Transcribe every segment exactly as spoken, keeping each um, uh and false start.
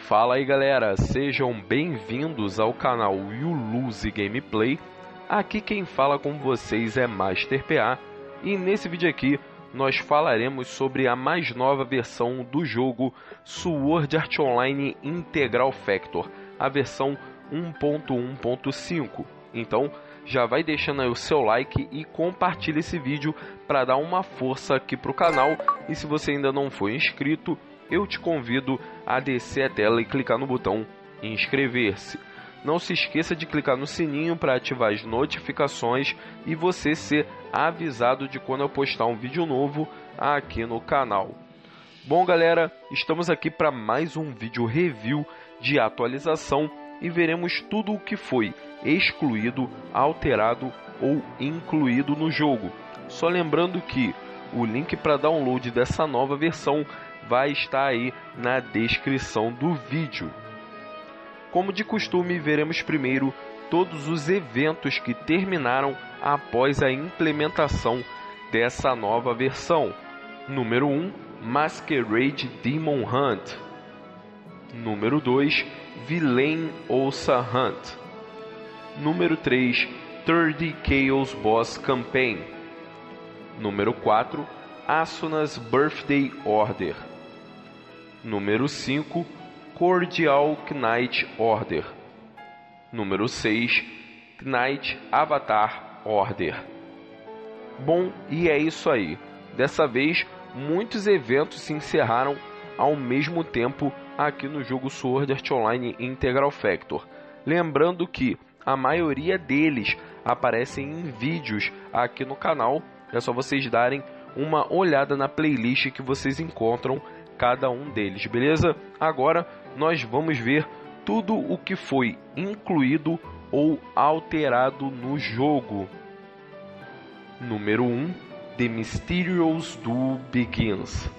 Fala aí galera, sejam bem-vindos ao canal Yuluzi Gameplay. Aqui quem fala com vocês é Master P A e nesse vídeo aqui nós falaremos sobre a mais nova versão do jogo Sword Art Online Integral Factor, a versão um ponto um ponto cinco. Então já vai deixando aí o seu like e compartilha esse vídeo para dar uma força aqui para o canal. E se você ainda não for inscrito, eu te convido a descer a tela e clicar no botão inscrever-se. Não se esqueça de clicar no sininho para ativar as notificações e você ser avisado de quando eu postar um vídeo novo aqui no canal. Bom galera, estamos aqui para mais um vídeo review de atualização e veremos tudo o que foi excluído, alterado ou incluído no jogo. Só lembrando que o link para download dessa nova versão vai estar aí na descrição do vídeo. Como de costume, veremos primeiro todos os eventos que terminaram após a implementação dessa nova versão. Número um, Masquerade Demon Hunt. Número dois, Villain Ossa Hunt. Número três, trinta Chaos Boss Campaign. Número quatro, Asuna's Birthday Order. Número cinco, Cordial Knight Order. Número seis, Knight Avatar Order. Bom, e é isso aí. Dessa vez, muitos eventos se encerraram ao mesmo tempo aqui no jogo Sword Art Online Integral Factor. Lembrando que a maioria deles aparecem em vídeos aqui no canal. É só vocês darem uma olhada na playlist que vocês encontram cada um deles, beleza? Agora nós vamos ver tudo o que foi incluído ou alterado no jogo. Número um, The Mysterious Duel Begins.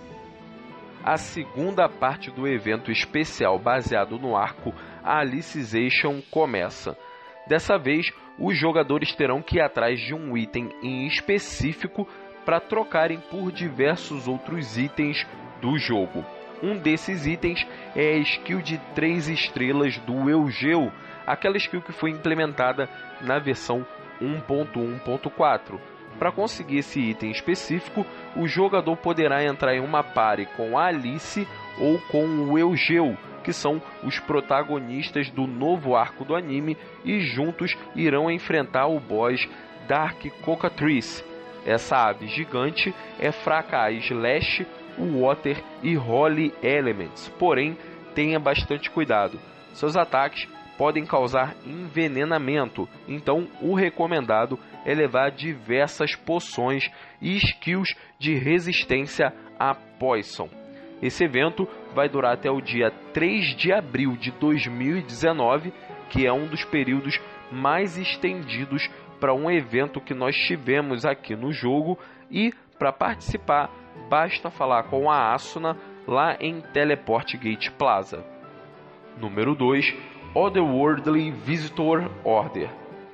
A segunda parte do evento especial baseado no arco Alicization começa. Dessa vez, os jogadores terão que ir atrás de um item em específico para trocarem por diversos outros itens do jogo. Um desses itens é a skill de três estrelas do Eugeu, aquela skill que foi implementada na versão um ponto um ponto quatro. Para conseguir esse item específico, o jogador poderá entrar em uma party com a Alice ou com o Eugeu, que são os protagonistas do novo arco do anime, e juntos irão enfrentar o boss Dark Cockatrice. Essa ave gigante é fraca a Slash, Water e Holy Elements, porém tenha bastante cuidado. Seus ataques podem causar envenenamento, então o recomendado é levar diversas poções e skills de resistência a Poison. Esse evento vai durar até o dia três de abril de dois mil e dezenove, que é um dos períodos mais estendidos para um evento que nós tivemos aqui no jogo. E para participar, basta falar com a Asuna lá em Teleport Gate Plaza. Número dois, Otherworldly Visitor Order.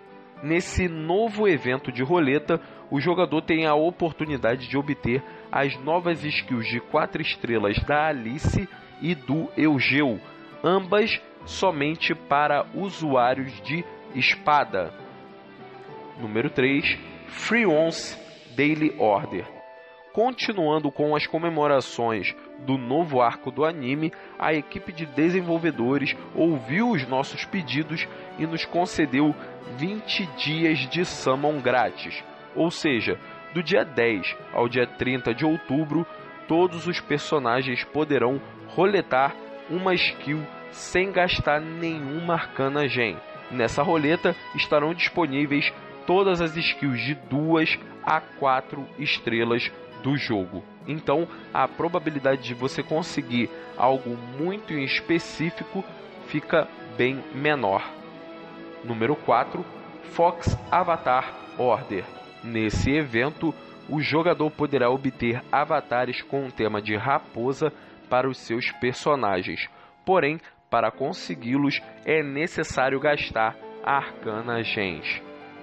Nesse novo evento de roleta, o jogador tem a oportunidade de obter as novas skills de quatro estrelas da Alice e do Eugeu, ambas somente para usuários de espada. Número três, Freeonce Daily Order. Continuando com as comemorações do novo arco do anime, a equipe de desenvolvedores ouviu os nossos pedidos e nos concedeu vinte dias de Summon grátis. Ou seja, do dia dez ao dia trinta de outubro, todos os personagens poderão roletar uma skill sem gastar nenhuma Arcana Gem. Nessa roleta estarão disponíveis todas as skills de duas a quatro estrelas do jogo. Então a probabilidade de você conseguir algo muito em específico fica bem menor. Número quatro, Fox Avatar Order. Nesse evento, o jogador poderá obter avatares com o tema de raposa para os seus personagens. Porém, para consegui-los é necessário gastar Arcana Gems.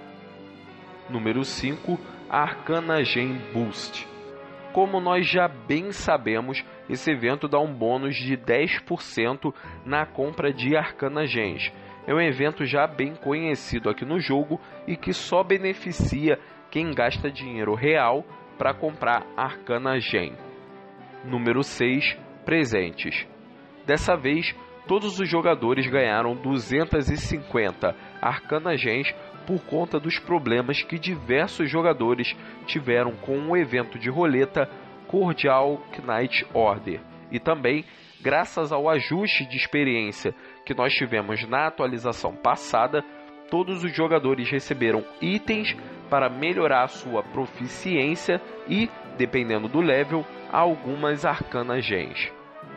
Número cinco, Arcana Gem Boost. Como nós já bem sabemos, esse evento dá um bônus de dez por cento na compra de Arcana Gems. É um evento já bem conhecido aqui no jogo e que só beneficia quem gasta dinheiro real para comprar Arcana Gem. Número seis. Presentes. Dessa vez, todos os jogadores ganharam duzentas e cinquenta Arcana Gems por conta dos problemas que diversos jogadores tiveram com o evento de roleta Cordial Knight Order. E também, graças ao ajuste de experiência que nós tivemos na atualização passada, todos os jogadores receberam itens para melhorar a sua proficiência e, dependendo do level, algumas Arcana Gems.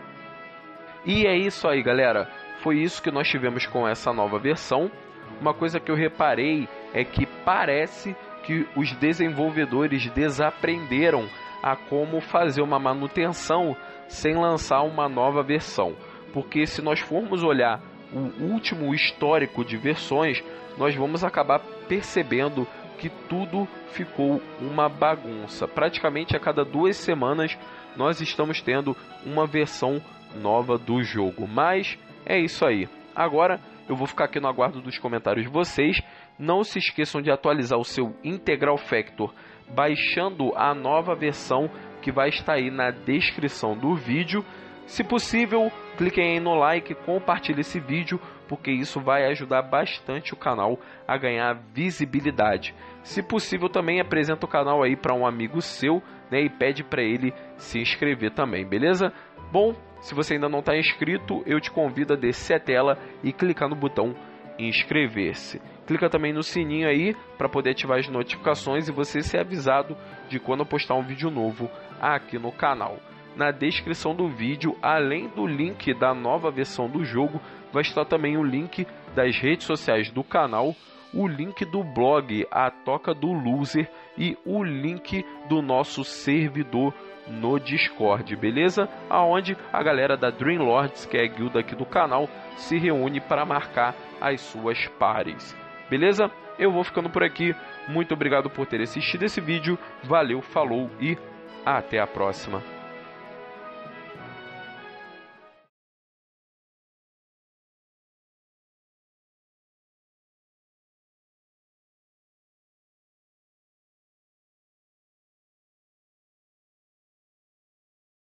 E é isso aí, galera. Foi isso que nós tivemos com essa nova versão. Uma coisa que eu reparei é que parece que os desenvolvedores desaprenderam a como fazer uma manutenção sem lançar uma nova versão. Porque se nós formos olhar o último histórico de versões, nós vamos acabar percebendo que tudo ficou uma bagunça. Praticamente a cada duas semanas nós estamos tendo uma versão nova do jogo. Mas é isso aí. Agora eu vou ficar aqui no aguardo dos comentários de vocês. Não se esqueçam de atualizar o seu Integral Factor baixando a nova versão que vai estar aí na descrição do vídeo. Se possível, cliquem aí no like, compartilhe esse vídeo, porque isso vai ajudar bastante o canal a ganhar visibilidade. Se possível, também apresenta o canal aí para um amigo seu, né, e pede para ele se inscrever também, beleza? Bom, se você ainda não está inscrito, eu te convido a descer a tela e clicar no botão inscrever-se. Clica também no sininho aí para poder ativar as notificações e você ser avisado de quando eu postar um vídeo novo aqui no canal. Na descrição do vídeo, além do link da nova versão do jogo, vai estar também o link das redes sociais do canal, o link do blog A Toca do Loser e o link do nosso servidor no Discord, beleza? Aonde a galera da Dream Lords, que é a guilda aqui do canal, se reúne para marcar as suas pares. Beleza? Eu vou ficando por aqui. Muito obrigado por ter assistido esse vídeo. Valeu, falou e até a próxima.